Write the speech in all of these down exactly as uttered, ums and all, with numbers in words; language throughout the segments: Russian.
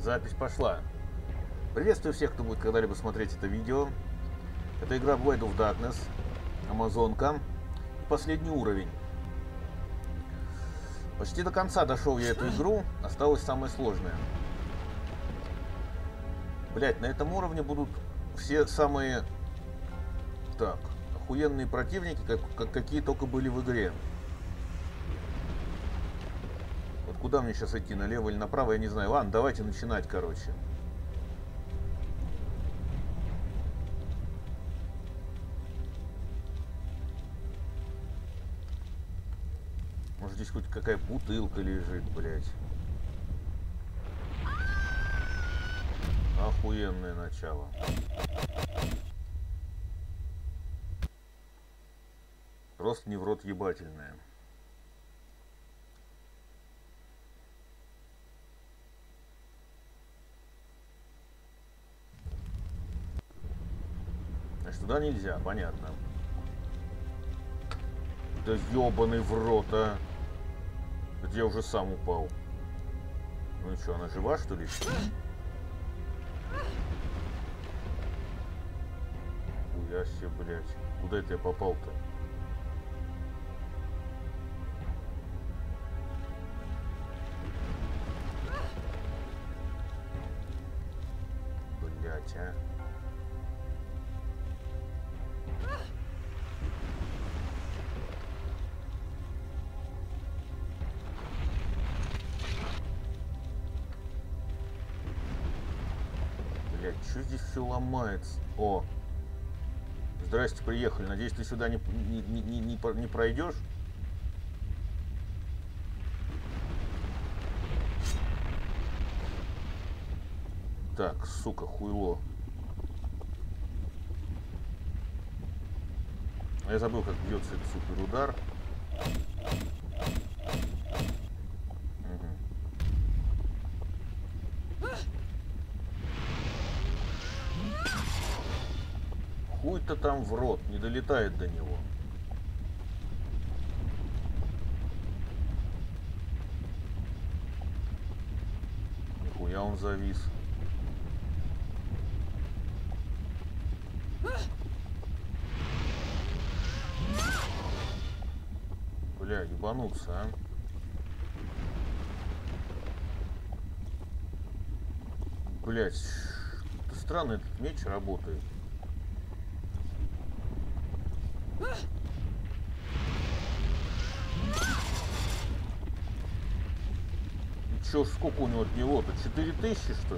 Запись пошла. Приветствую всех, кто будет когда-либо смотреть это видео. Это игра Blade of Darkness, Амазонка. Последний уровень. Почти до конца дошел я эту игру. Осталось самое сложное. Блять, на этом уровне будут все самые так охуенные противники, как, как какие только были в игре. Вот куда мне сейчас идти, налево или направо, я не знаю. Ладно, давайте начинать, короче. Может, здесь хоть какая бутылка лежит, блять. Охуенное начало. Просто не в рот ебательное. Значит, туда нельзя, понятно. Да ебаный в рот, а. Это я уже сам упал. Ну и что, она жива, что ли? Хуя себе, блядь. Куда это я попал-то? Блядь, а. Блядь, что здесь все ломается? О! Здрасте, приехали. Надеюсь, ты сюда не, не, не, не, не, не пройдешь? Так, сука, хуйло. Я забыл, как бьется этот суперудар. Хуй-то там в рот, не долетает до него. Нихуя он завис. Бля, ебануться, а. Блять, странно этот меч работает. И чё, сколько у него от него-то? четыре тысячи, что ли?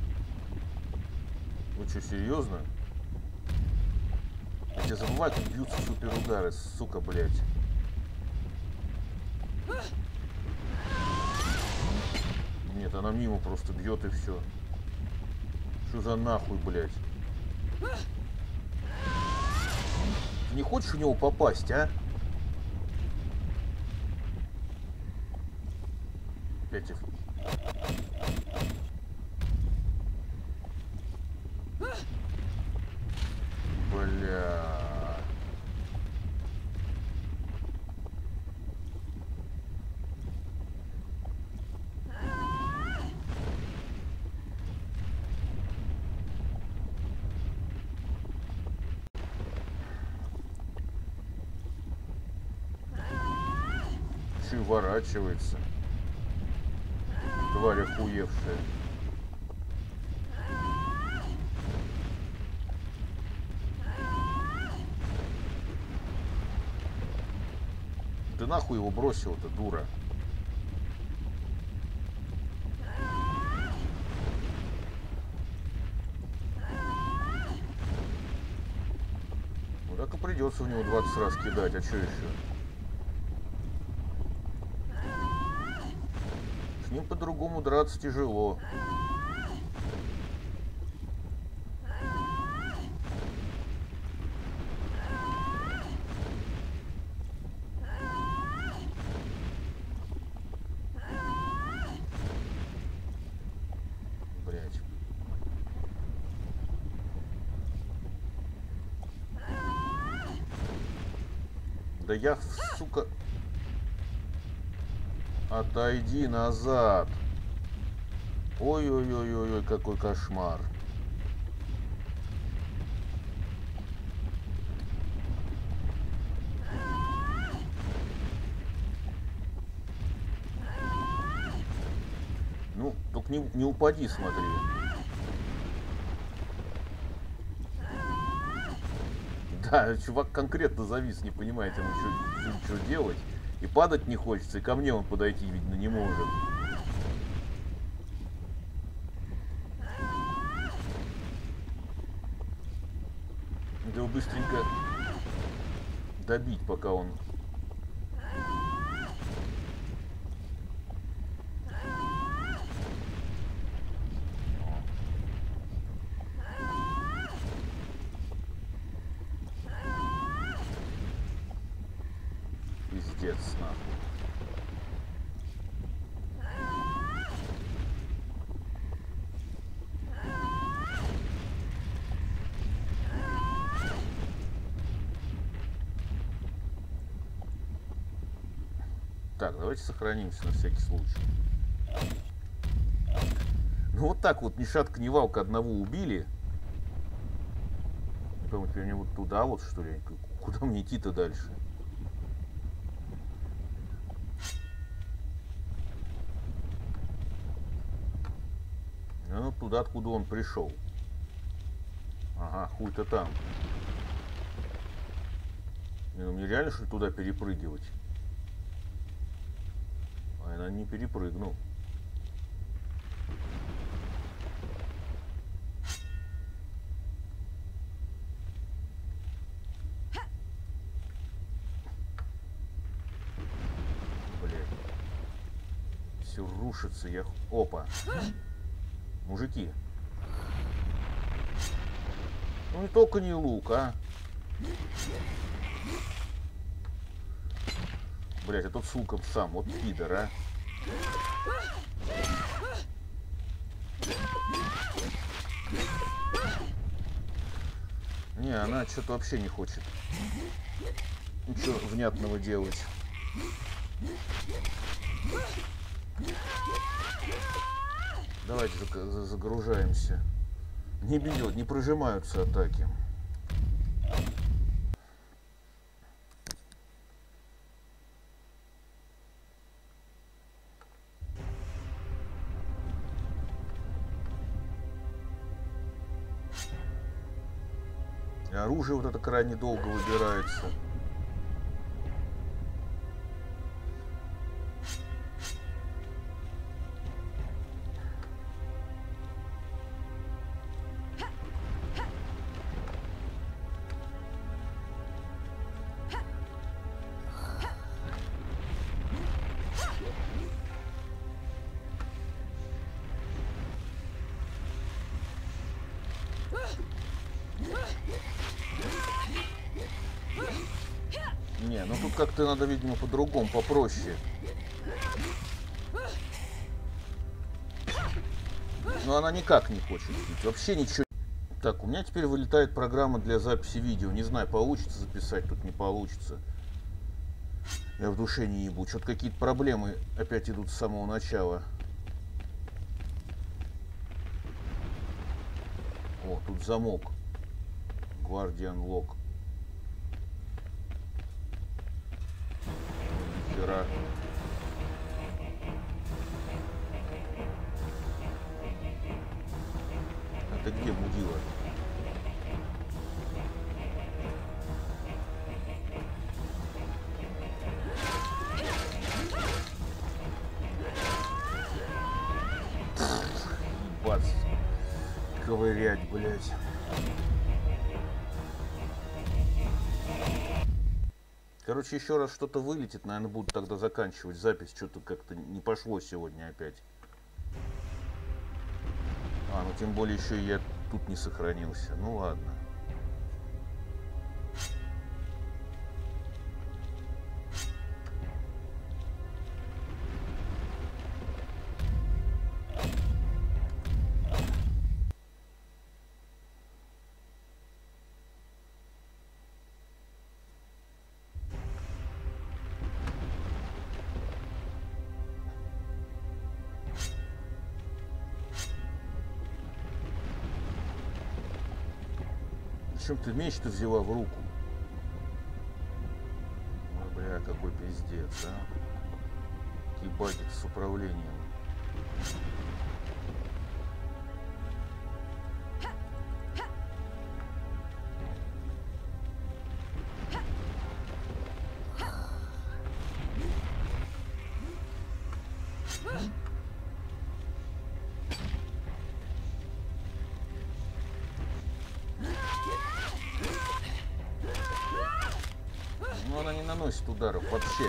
Вы что, серьезно? Я тебя забываю, как бьются суперудары, сука, блять. Нет, она мимо просто бьет и все. Что за нахуй, блять? Ты не хочешь в него попасть, а? Опять. Бля. Еще и ворачивается. Тварь охуевшая. Ты нахуй его бросил-то, дура? Ну так и придется в него двадцать раз кидать, а что еще? С ним по-другому драться тяжело. Блять. Да я, сука... Отойди назад. Ой-ой-ой-ой, какой кошмар. Ну, только не, не упади, смотри. Да, чувак конкретно завис, не понимает ему, что, что делать. И падать не хочется, и ко мне он подойти, видно, не может. Надо его быстренько добить, пока он... Пиздец, нахуй. Так, давайте сохранимся на всякий случай. Ну вот так вот, ни шатка, ни валка, одного убили. Не помню, теперь мне вот туда вот, что ли? Куда мне идти-то дальше? Ну, туда, откуда он пришел. Ага, хуй-то там. Ну, мне реально, что ли, туда перепрыгивать? А я, наверное, не перепрыгнул. Блядь. Все рушится, я... Опа. Мужики. Ну не только не лук, а. Блять, а тот с луком сам, вот пидор, а. Не, она что-то вообще не хочет ничего внятного делать. Давайте загружаемся. Не бьет, не прожимаются атаки. И оружие вот это крайне долго выбирается. Не, ну тут как-то надо, видимо, по-другому, попроще. Но она никак не хочет пить, вообще ничего. Так, у меня теперь вылетает программа для записи видео. Не знаю, получится записать, тут не получится. Я в душе не ебу. Что-то какие-то проблемы опять идут с самого начала. О, тут замок. Guardian Lock. Хера. Это где мудила? Ебать. Ковырять, блядь. Короче, еще раз что-то вылетит, наверное, буду тогда заканчивать запись. Что-то как-то не пошло сегодня опять. А, ну тем более еще и я тут не сохранился. Ну ладно. Зачем ты меч-то взяла в руку? Ой, бля, какой пиздец, а. Какие баги с управлением. Ну, она не наносит ударов вообще.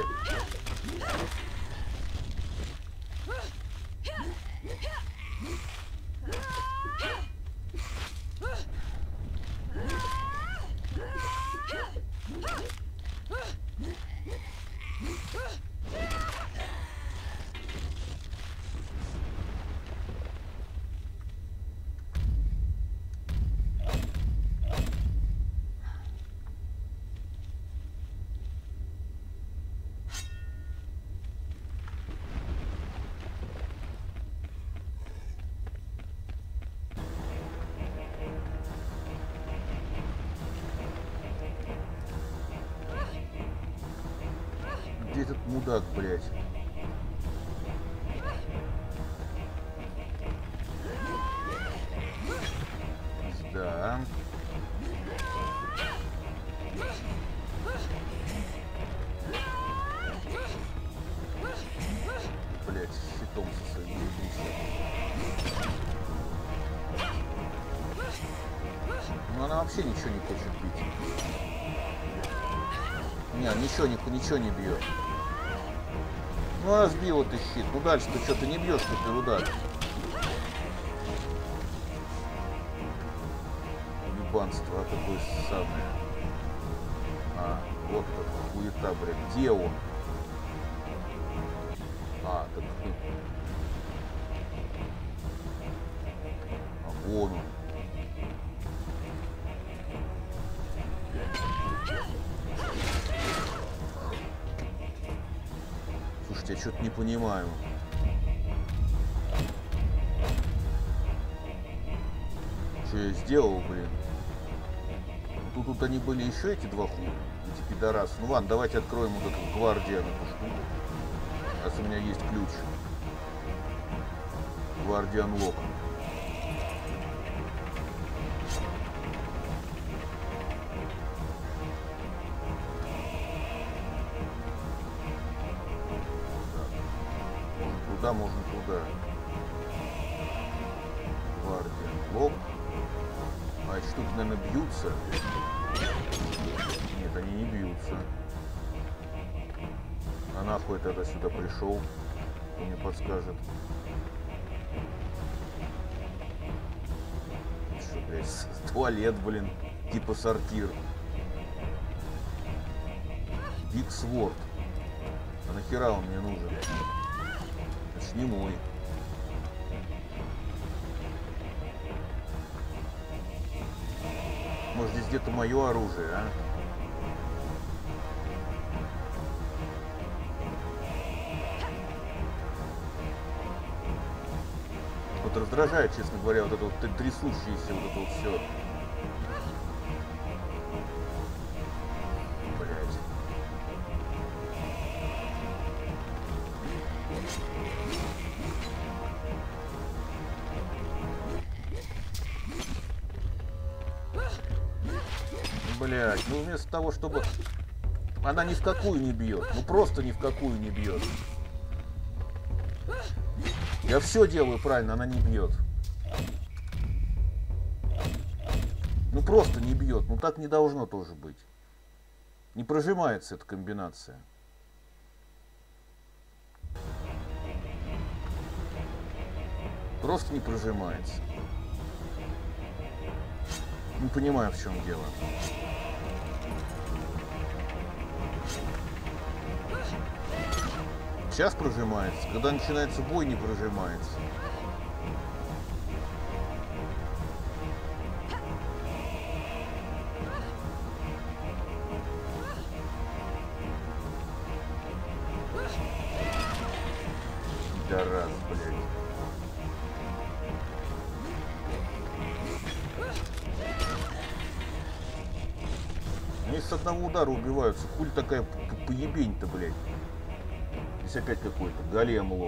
Где этот мудак, блядь? Да. Блядь, щитом со своим ебучим. Ну она вообще ничего не хочет бить. Не, ничего, ничего не бьет. Ну разбил ты щит. Ну дальше ты что, ты не бьешь теперь удар. Ебанство, а такое самое. А, вот как хуета, блядь. Где он? А, так. А вон он. Слушайте, я что-то не понимаю. Что я сделал, блин? Тут, тут они были еще эти два хуя, эти пидорасы. Ну ладно, давайте откроем вот эту гвардию, эту штуку. Сейчас у меня есть ключ. Гвардиан лок. Туда, можно туда. Гвардиан лок. А эти штуки, наверное, бьются. Нет, они не бьются. А нахуй я тогда сюда пришел? Кто мне подскажет? Что, блядь, туалет, блин. Типа сортир. Биг Сворд. А нахера он мне нужен? Это ж не мой. Может, здесь где-то мое оружие, а? Вот раздражает, честно говоря, вот это вот трясущееся, вот это вот все. Блять. Блять, ну вместо того, чтобы... Она ни в какую не бьет. Ну просто ни в какую не бьет. Я все делаю правильно, она не бьет. Ну просто не бьет. Ну так не должно тоже быть. Не прожимается эта комбинация. Просто не прожимается. Не понимаю, в чем дело. Сейчас прожимается, когда начинается бой, не прожимается. Да раз, блядь. здесь с одного удара убиваются. Куль такая поебень-то, блядь. Здесь опять какой-то голем лох.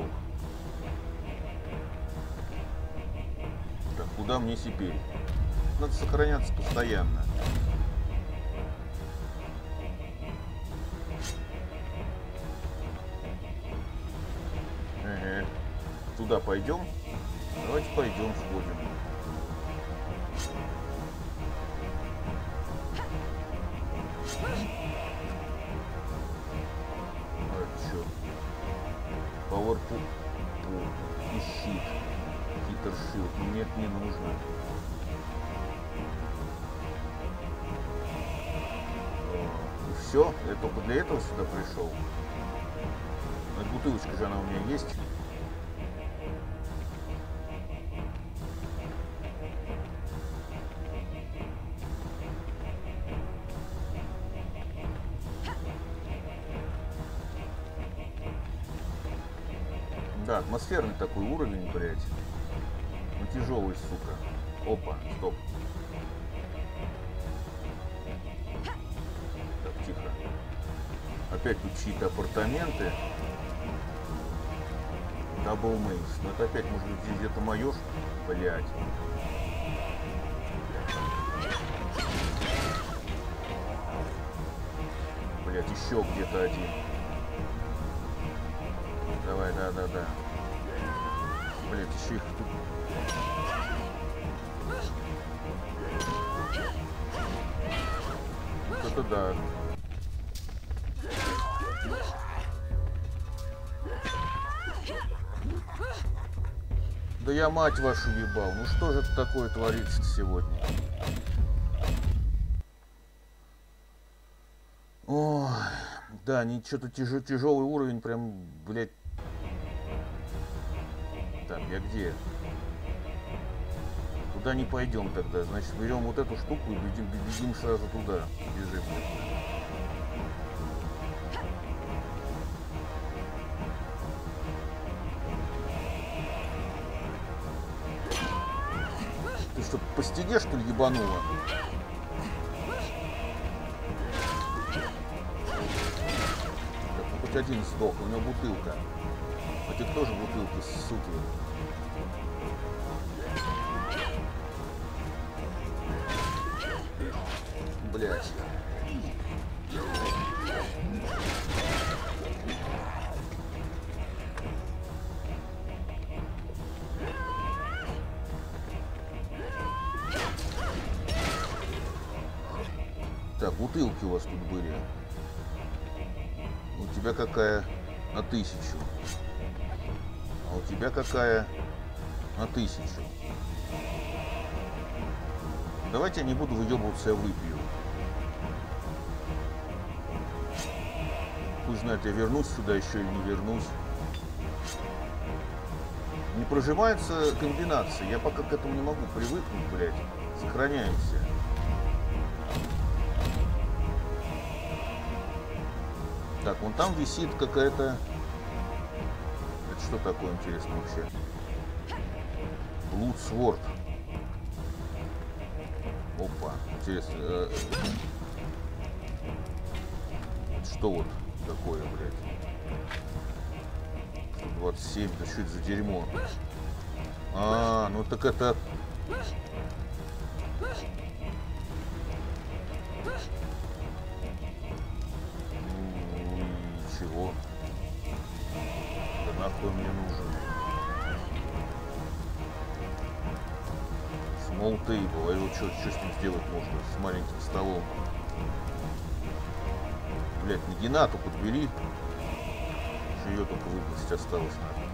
Так, куда мне теперь? Надо сохраняться постоянно. Ага. Туда пойдем? Давайте пойдем, сходим. А это что? Powerpool и щит. Хитершилд. Нет, не нужно. И все? Я только для этого сюда пришел. Но бутылочка же она у меня есть. Да, атмосферный такой уровень, блядь. Ну тяжелый, сука. Опа, стоп. Так, тихо. Опять тут чьи-то апартаменты. Дабл мейс. Ну это опять, может быть, здесь где-то мое, блядь. Блядь, еще где-то один. Давай, да, да, да. Блять, еще их тут. Это да. Да я мать вашу ебал. Ну что же это такое творится сегодня? Ой, да, не что-то тяж, тяжелый уровень, прям, блядь. Так, я где? Куда не пойдем тогда? Значит, берем вот эту штуку и бегим, бегим сразу туда. Бежим. Ты что, по стене, что ли, ебанула? Так, ну, хоть один сдох, у него бутылка. А ты тоже бутылка, суки. Блять. Так, бутылки у вас тут были. У тебя какая? На тысячу. А у тебя какая? На тысячу. Давайте я не буду выебываться, я выпью. Пусть знает, я вернусь сюда еще или не вернусь. Не прожимается комбинация. Я пока к этому не могу привыкнуть, блядь. Сохраняемся. Так, вон там висит какая-то... Это что такое, интересно, вообще? Blood Sword. Опа, интересно. Это что вот такое, блядь? сто двадцать семь, да что это за дерьмо? А, ну так это... Чего? Да нахуй мне нужен? Small table, а его что, что с ним сделать можно? С маленьким столом. Блять, Нагинату подбери. Что ее только выпустить осталось надо.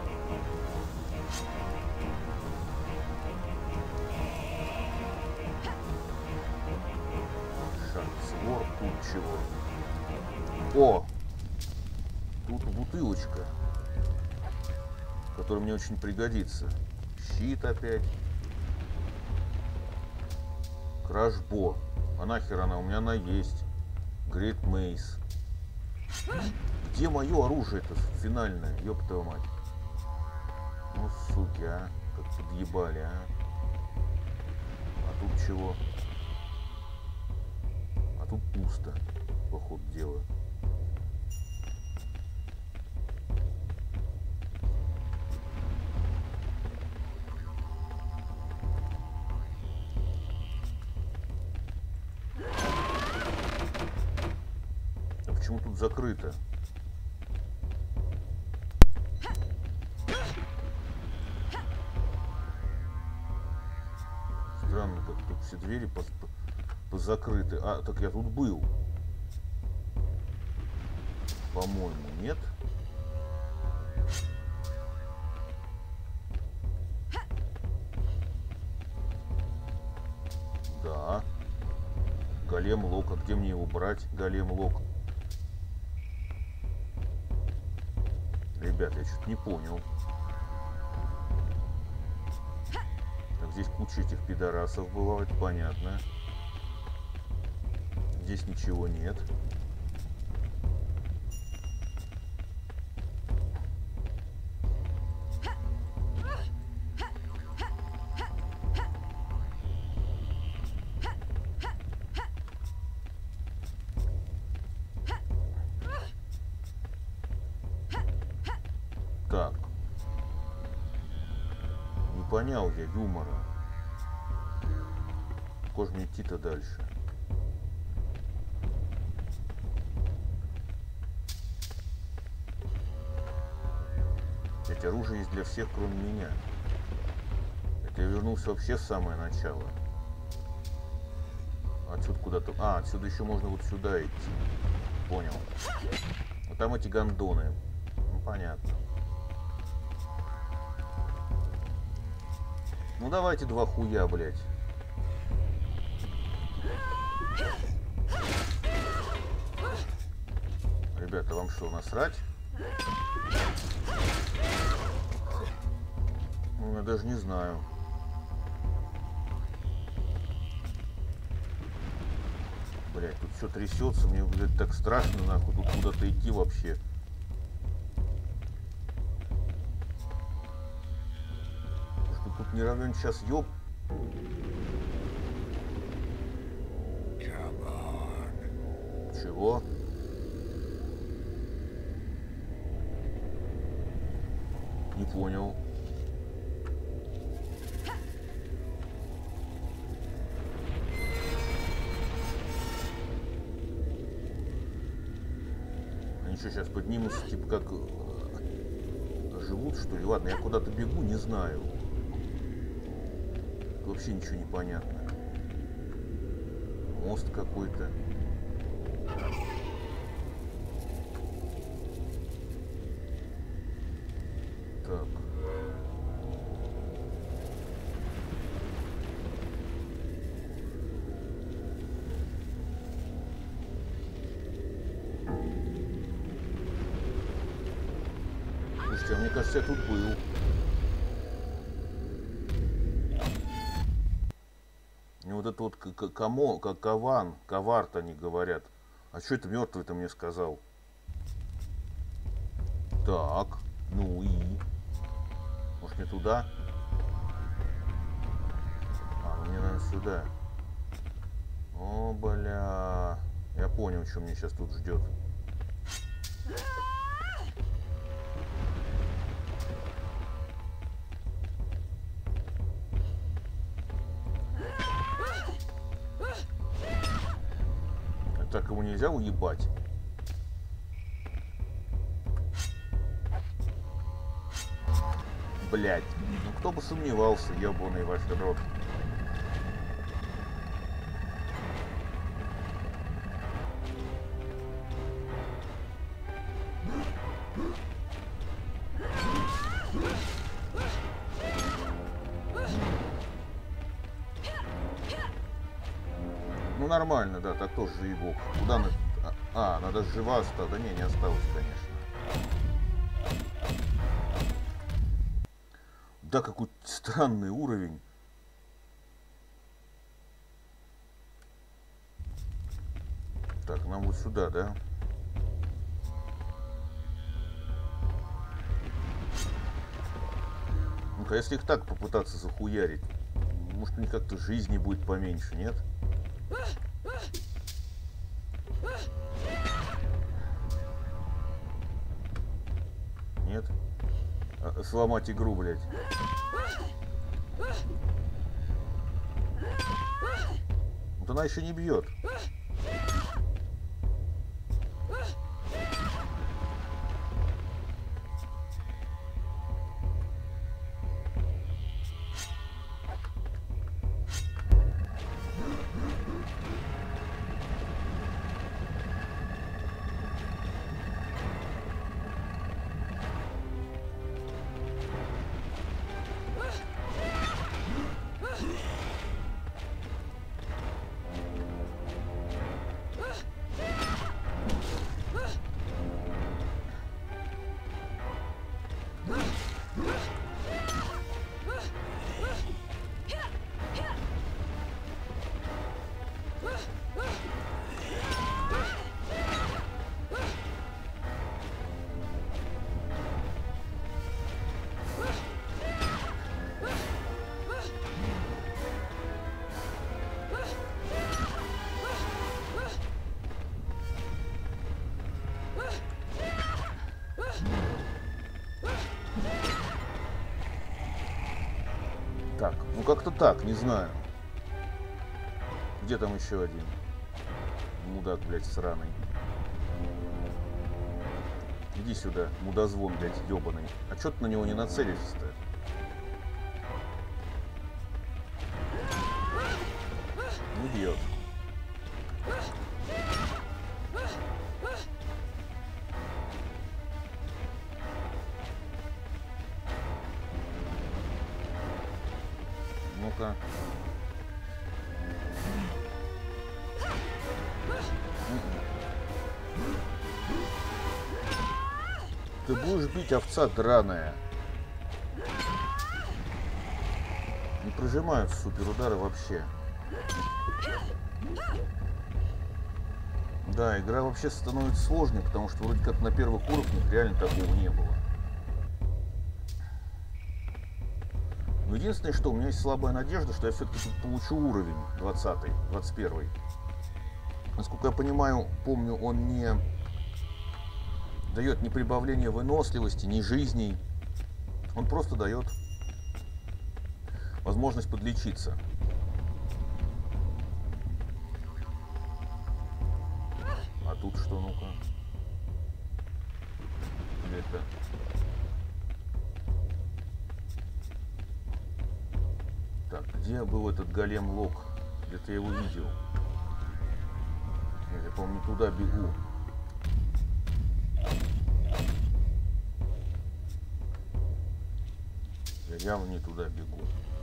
Шарцвор, тут чего? О! Тут бутылочка, которая мне очень пригодится. Щит опять. Крашбо. А нахер она? У меня она есть. Great Mace. Где мое оружие-то финальное? Ёб твою мать. Ну, суки, а. Как подъебали, а. А тут чего? А тут пусто, по ходу дела. А почему тут закрыто? Странно, как тут все двери по по позакрыты. А, так я тут был. По-моему, нет? Да. Голем лок. А где мне его брать? Голем лок. Ребят, я что-то не понял. Так, здесь куча этих пидорасов бывает, понятно. Здесь ничего нет. Так. Не понял я юмора. Куда же мне идти-то дальше? Ведь оружие есть для всех, кроме меня. Это я вернулся вообще в самое начало. Отсюда куда-то... А, отсюда еще можно вот сюда идти. Понял. Вот там эти гондоны. Ну, понятно. Ну, давайте два хуя, блядь. Ребята, вам что, насрать? Ну, я даже не знаю. Блять, тут все трясется, мне, блядь, так страшно, нахуй, тут куда-то идти вообще. Что тут не равен сейчас, ёб. Чего? Не понял. Они что, сейчас поднимутся, типа как живут, что ли? Ладно, я куда-то бегу, не знаю. Вообще ничего не понятно. Мост какой-то. Так. Слушайте, а мне кажется, я тут был. И вот это вот камо, как каван, каварт они говорят. А что это мертвый-то мне сказал? Так, ну и... Может, мне туда? А, ну мне, наверное, сюда. О, бля. Я понял, что мне сейчас тут ждет. Так его нельзя уебать. Блять, ну кто бы сомневался, ебаный ваш рот. Ну нормально, да, так тоже заебок. Куда на... А, надо жива осталась. Да не, не осталось, конечно. Да, какой странный уровень. Так, нам вот сюда, да? Ну-ка, если их так попытаться захуярить, может, мне как-то жизни будет поменьше, нет? Нет? А, сломать игру, блядь. Вот она еще не бьет. Так, ну как-то так, не знаю. Где там еще один? Мудак, блядь, сраный. Иди сюда, мудозвон, блядь, ебаный. А чё ты на него не нацелишься-то? Не бьет. Ну-ка. Ты будешь бить, овца драная. Не прожимаются суперудары вообще. Да, игра вообще становится сложной, потому что вроде как на первых уровнях реально такого не было. Но единственное, что у меня есть слабая надежда, что я все-таки получу уровень двадцатый, двадцать первый. Насколько я понимаю, помню, он не дает ни прибавления выносливости, ни жизней. Он просто дает возможность подлечиться. А тут что, ну-ка? Это... Так, где был этот голем Лок? Где-то я его видел. Я, по-моему, не туда бегу. Я явно не туда бегу.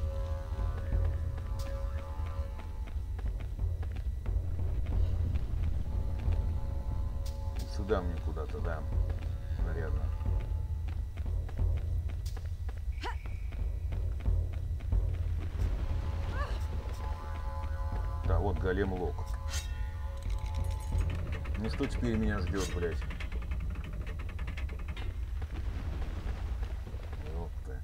Сюда мне куда-то, да, наверное. Да, вот голем Лок. Ну что теперь меня ждет, блядь? Ёпта.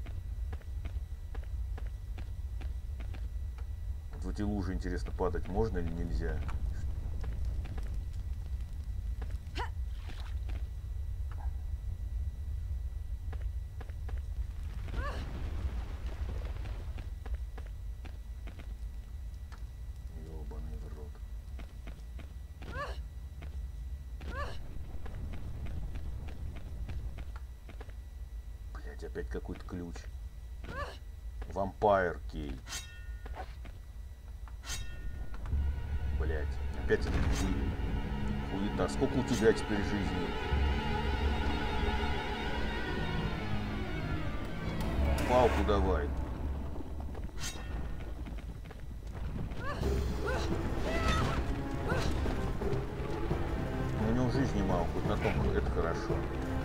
Вот в эти лужи, интересно, падать можно или нельзя? Опять какой-то ключ. Vampire Key. Блять, опять этот хуй. Хуета. Сколько у тебя теперь жизни? Палку давай. У него жизни мало, хоть на том, это хорошо.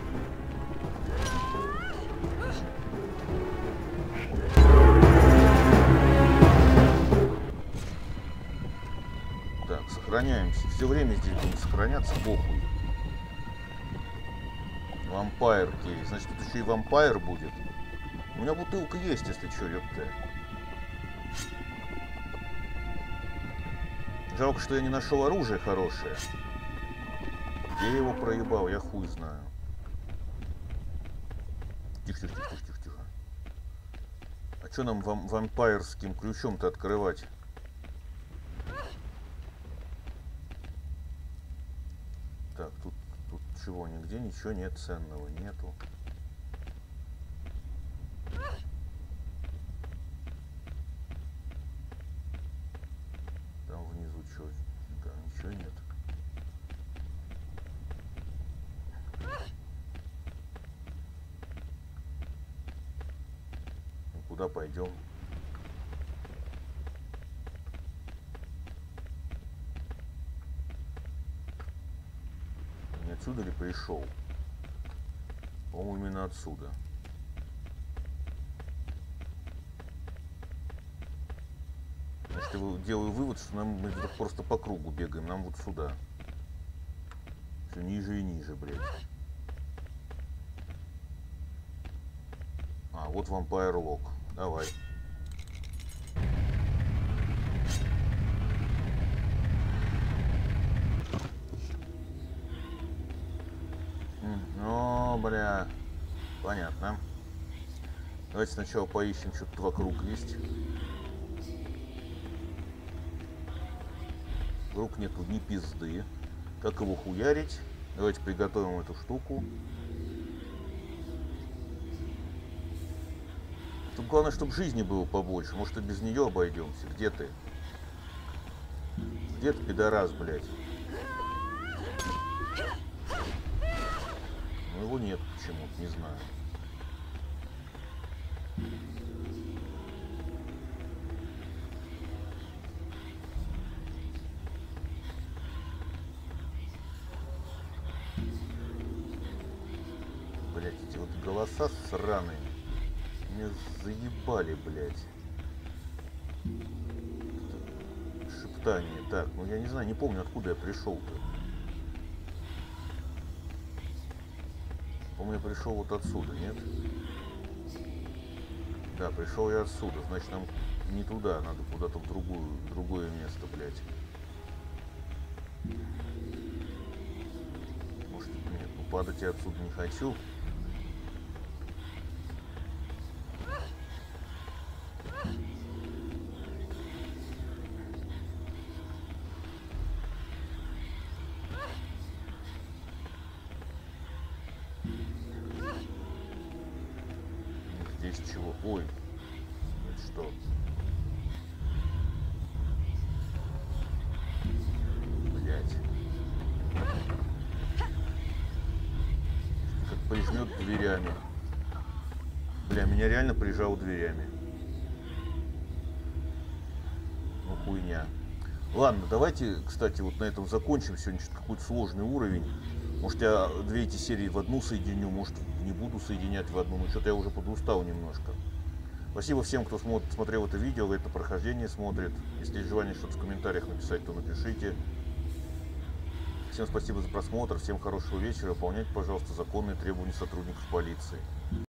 Так, сохраняемся. Все время здесь будем сохраняться, похуй. Vampire Key. Значит, тут еще и вампир будет. У меня бутылка есть, если что, ёпта. Жалко, что я не нашел оружие хорошее. Где я его проебал, я хуй знаю. Тихо, тихо, тихо, тихо, тихо. А что нам вам вампирским ключом-то открывать? Так, тут, тут чего, нигде ничего нет ценного, нету. Там внизу что? Да, ничего нет. Ну, куда пойдем? Не отсюда ли пришел? По-моему, именно отсюда. Значит, я делаю вывод, что нам мы просто по кругу бегаем. Нам вот сюда. Все ниже и ниже, блядь. А, вот Vampire Lock. Давай. Ну, бля. Понятно. Давайте сначала поищем, что-то вокруг есть. Вокруг нету ни пизды. Как его хуярить? Давайте приготовим эту штуку. Тут главное, чтобы жизни было побольше. Может, и без нее обойдемся. Где ты? Где ты, пидорас, блядь? Ну, его нет почему-то, не знаю. Блядь, эти вот голоса сраные. Меня заебали, блядь. Шептание. Так, ну я не знаю, не помню, откуда я пришел-то. По-моему, я пришел вот отсюда, нет? Да, пришел я отсюда. Значит, нам не туда, надо куда-то в другую, в другое место, блядь. Может, нет, ну падать я отсюда не хочу. Здесь чего? Ой, это что? Блять. Как прижмет дверями. Бля, меня реально прижало дверями. Ну хуйня. Ладно, давайте, кстати, вот на этом закончим. Сегодня что-то какой-то сложный уровень. Может, я две эти серии в одну соединю, может, не буду соединять в одну. Но что-то я уже подустал немножко. Спасибо всем, кто смотрел это видео, это прохождение смотрит. Если есть желание что-то в комментариях написать, то напишите. Всем спасибо за просмотр, всем хорошего вечера. Выполняйте, пожалуйста, законные требования сотрудников полиции.